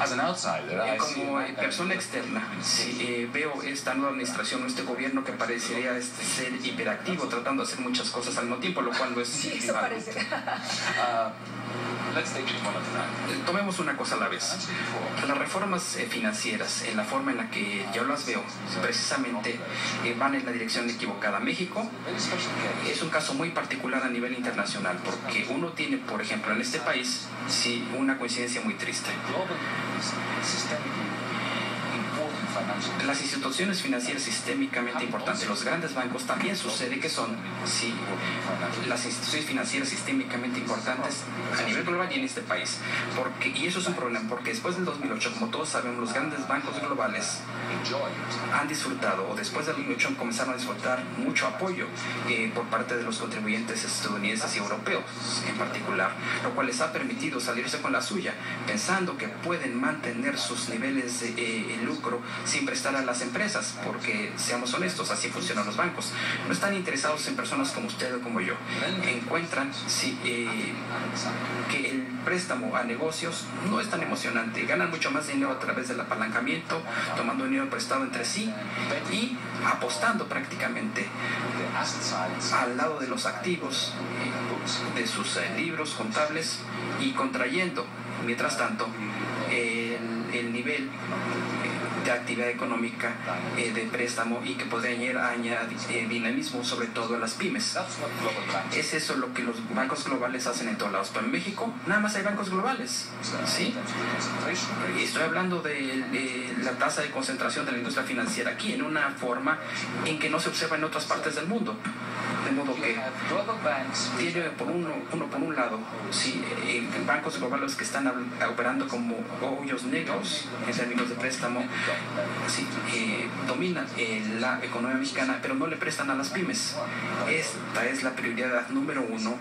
Como persona externa, si veo esta nueva administración, este gobierno que parecería ser hiperactivo, tratando de hacer muchas cosas al mismo tiempo, lo cual no es... Sí, eso parece. Tomemos una cosa a la vez. Las reformas financieras, en la forma en la que yo las veo, precisamente van en la dirección equivocada. México es un caso muy particular a nivel internacional, porque uno tiene, por ejemplo, en este país, sí, una coincidencia muy triste. Las instituciones financieras sistémicamente importantes, los grandes bancos, también sucede que son, sí, las instituciones financieras sistémicamente importantes a nivel global y en este país. Y eso es un problema, porque después del 2008, como todos sabemos, los grandes bancos globales han disfrutado, o después del 2008 comenzaron a disfrutar mucho apoyo por parte de los contribuyentes estadounidenses y europeos en particular, lo cual les ha permitido salirse con la suya, pensando que pueden mantener sus niveles de lucro sin prestar a las empresas, porque seamos honestos, así funcionan los bancos. No están interesados en personas como usted o como yo. Encuentran que el préstamo a negocios no es tan emocionante. Ganan mucho más dinero a través del apalancamiento, tomando dinero prestado entre sí y apostando prácticamente al lado de los activos de sus libros contables y contrayendo, mientras tanto, el nivel de actividad económica de préstamo y que podría añadir dinamismo sobre todo a las pymes. Es eso lo que los bancos globales hacen en todos lados. Pero en México nada más hay bancos globales, ¿sí? Estoy hablando de la tasa de concentración de la industria financiera aquí en una forma en que no se observa en otras partes del mundo. De modo que tiene por un lado, sí, bancos globales que están operando como hoyos negros en términos de préstamo, sí, dominan la economía mexicana, pero no le prestan a las pymes. Esta es la prioridad número uno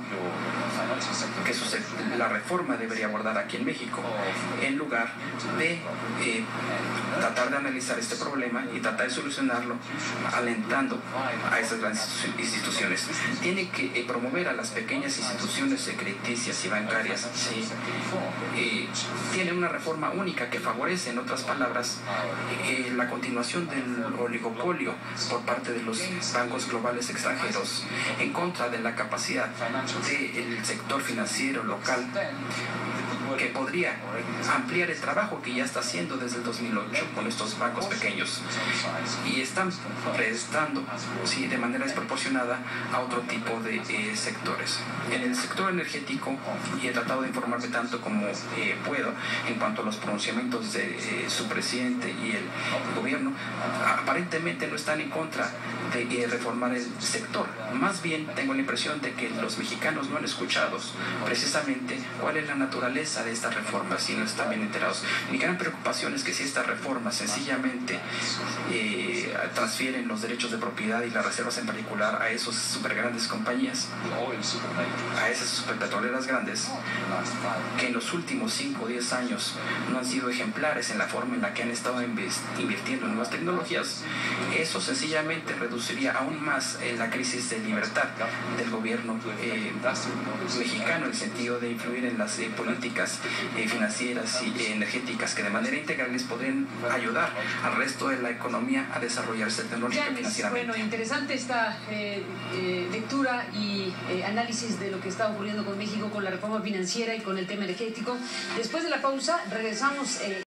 que la reforma debería abordar aquí en México, en lugar de tratar de analizar este problema y tratar de solucionarlo alentando a esas grandes instituciones. Tiene que promover a las pequeñas instituciones crediticias y bancarias, ¿sí? Tiene una reforma única que favorece, en otras palabras, la continuación del oligopolio por parte de los bancos globales extranjeros en contra de la capacidad del sector financiero local, que podría ampliar el trabajo que ya está haciendo desde el 2008 con estos bancos pequeños, y están prestando, sí, de manera desproporcionada a otro tipo de sectores. En el sector energético, y he tratado de informarme tanto como puedo en cuanto a los pronunciamientos de su presidente y el gobierno, aparentemente no están en contra de reformar el sector. Más bien tengo la impresión de que los mexicanos no han escuchado precisamente cuál es la naturaleza de estas reformas y no están bien enterados. Mi gran preocupación es que si estas reformas sencillamente transfieren los derechos de propiedad y las reservas en particular a esos super grandes compañías, a esas superpetroleras grandes, que en los últimos 5 o 10 años no han sido ejemplares en la forma en la que han estado invirtiendo en nuevas tecnologías, eso sencillamente reduciría aún más la crisis de libertad del gobierno mexicano, en el sentido de influir en las políticas financieras y energéticas que de manera integral les podrían ayudar al resto de la economía a desarrollarse tecnológica y financieramente. Bueno, interesante esta lectura y análisis de lo que está ocurriendo con México, con la reforma financiera y con el tema energético. Después de la pausa regresamos.